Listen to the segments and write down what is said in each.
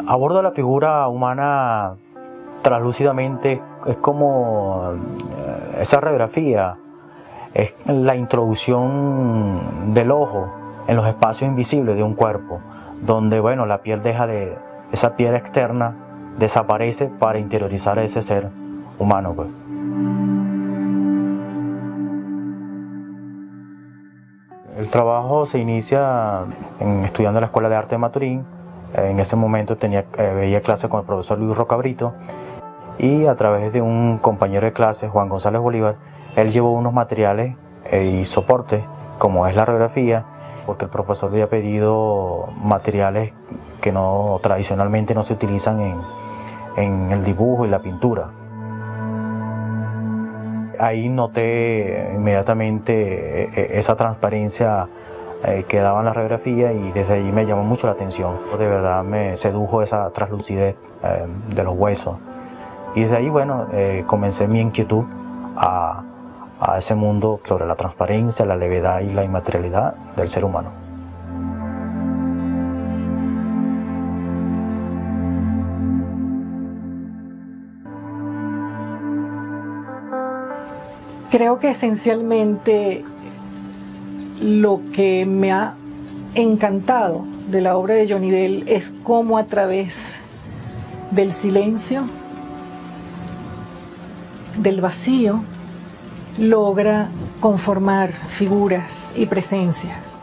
Abordo la figura humana translúcidamente, es como esa radiografía, es la introducción del ojo en los espacios invisibles de un cuerpo, donde bueno, la piel esa piel externa desaparece para interiorizar a ese ser humano, pues. El trabajo se inicia estudiando en la Escuela de Arte de Maturín. En ese momento veía clase con el profesor Luis Rocabrito, y a través de un compañero de clase, Juan González Bolívar, él llevó unos materiales y soportes, como es la radiografía, porque el profesor había pedido materiales que tradicionalmente no se utilizan en el dibujo y la pintura. Ahí noté inmediatamente esa transparencia que daba en la radiografía, y desde allí me llamó mucho la atención. De verdad me sedujo esa translucidez de los huesos. Y desde ahí, bueno, comencé mi inquietud a ese mundo sobre la transparencia, la levedad y la inmaterialidad del ser humano. Creo que esencialmente lo que me ha encantado de la obra de Johnny Dell es cómo a través del silencio, del vacío, logra conformar figuras y presencias.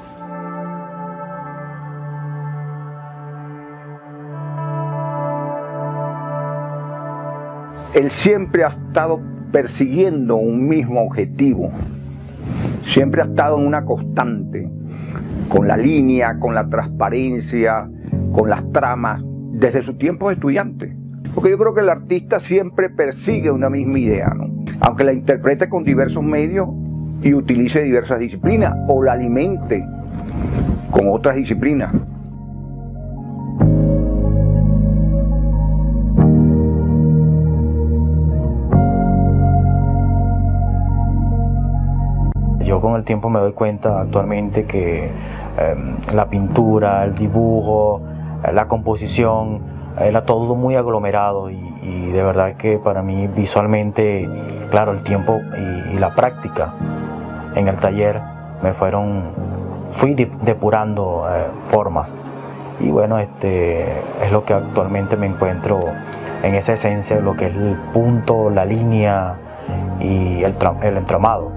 Él siempre ha estado persiguiendo un mismo objetivo, siempre ha estado en una constante, con la línea, con la transparencia, con las tramas, desde su tiempo de estudiante. Porque yo creo que el artista siempre persigue una misma idea, ¿no? Aunque la interprete con diversos medios y utilice diversas disciplinas, o la alimente con otras disciplinas. Yo con el tiempo me doy cuenta actualmente que la pintura, el dibujo, la composición, era todo muy aglomerado, y de verdad que para mí visualmente, claro, el tiempo y la práctica en el taller fui depurando formas, y bueno, es lo que actualmente me encuentro en esa esencia de lo que es el punto, la línea y el entramado.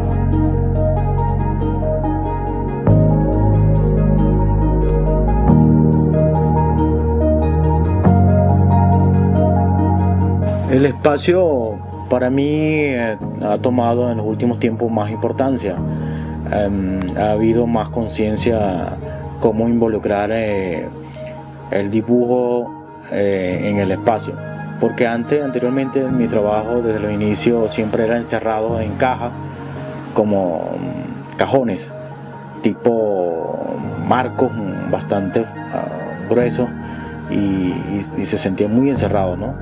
El espacio para mí ha tomado en los últimos tiempos más importancia. Ha habido más conciencia cómo involucrar el dibujo en el espacio. Porque anteriormente mi trabajo desde los inicios siempre era encerrado en cajas, como cajones, tipo marcos bastante gruesos, y se sentía muy encerrado, ¿no?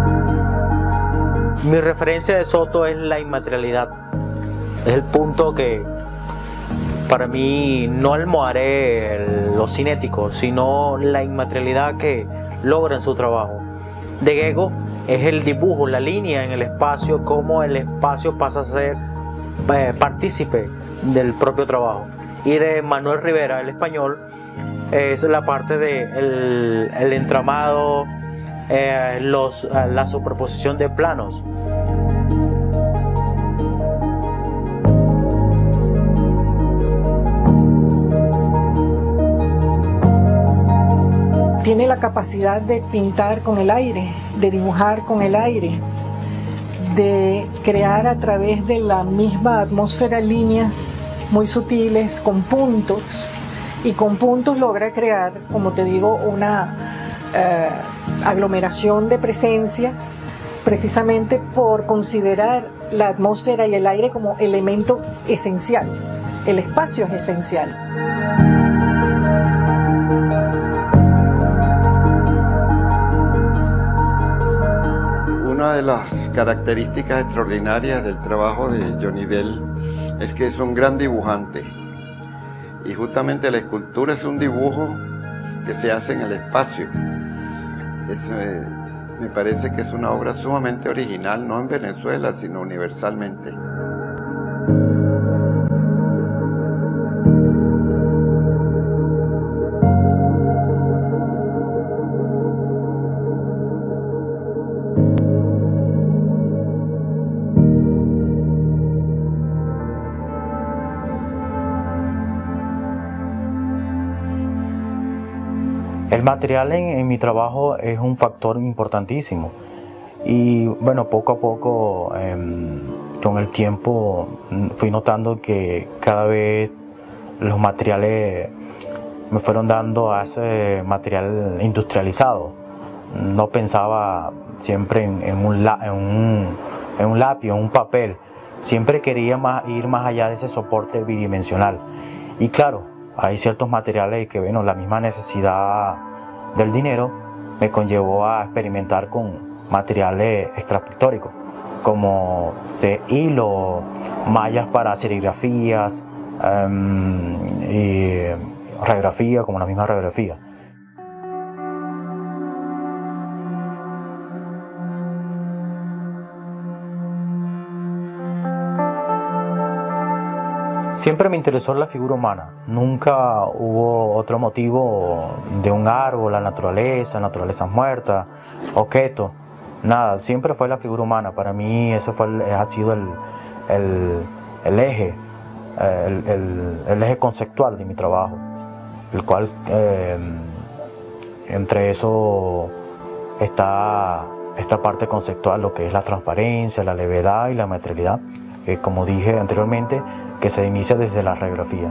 Mi referencia de Soto es la inmaterialidad. Es el punto que para mí no almoharé lo cinético, sino la inmaterialidad que logra en su trabajo. De Gego es el dibujo, la línea en el espacio, cómo el espacio pasa a ser partícipe del propio trabajo. Y de Manuel Rivera, el español, es la parte de el entramado, la superposición de planos. Tiene la capacidad de pintar con el aire, de dibujar con el aire, de crear a través de la misma atmósfera líneas muy sutiles, con puntos, y con puntos logra crear, como te digo, una aglomeración de presencias, precisamente por considerar la atmósfera y el aire como elemento esencial. El espacio es esencial. Una de las características extraordinarias del trabajo de Johnny Dell es que es un gran dibujante, y justamente la escultura es un dibujo que se hace en el espacio. Me parece que es una obra sumamente original, no en Venezuela, sino universalmente. El material en mi trabajo es un factor importantísimo y bueno, poco a poco con el tiempo fui notando que cada vez los materiales me fueron dando a ese material industrializado. No pensaba siempre en un lápiz, en un papel, siempre quería ir más allá de ese soporte bidimensional. Y claro, hay ciertos materiales que, bueno, la misma necesidad del dinero me conllevó a experimentar con materiales extrapictóricos, como hilo, mallas para serigrafías y radiografía, como la misma radiografía. Siempre me interesó la figura humana, nunca hubo otro motivo de un árbol, la naturaleza muerta, objetos, nada, siempre fue la figura humana. Para mí ese ha sido el eje, el eje conceptual de mi trabajo, el cual entre eso está esta parte conceptual, lo que es la transparencia, la levedad y la materialidad, que como dije anteriormente, que se inicia desde la radiografía.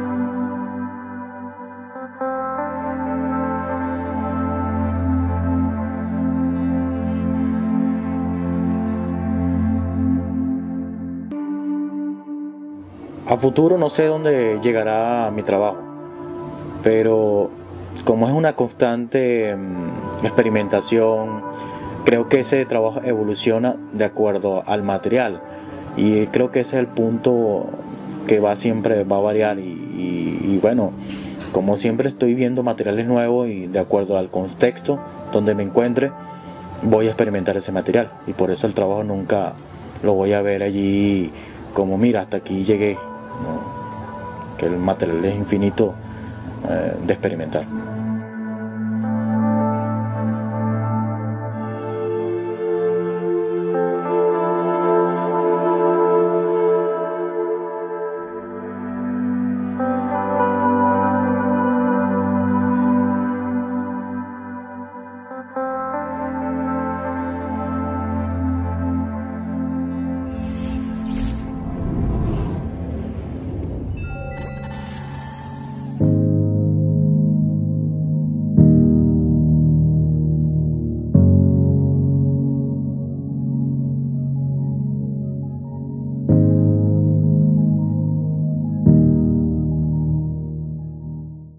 A futuro no sé dónde llegará mi trabajo, pero como es una constante experimentación, creo que ese trabajo evoluciona de acuerdo al material y creo que ese es el punto que siempre va a variar y bueno, como siempre estoy viendo materiales nuevos y de acuerdo al contexto donde me encuentre voy a experimentar ese material y por eso el trabajo nunca lo voy a ver allí como mira hasta aquí llegué, ¿no? Que el material es infinito de experimentar.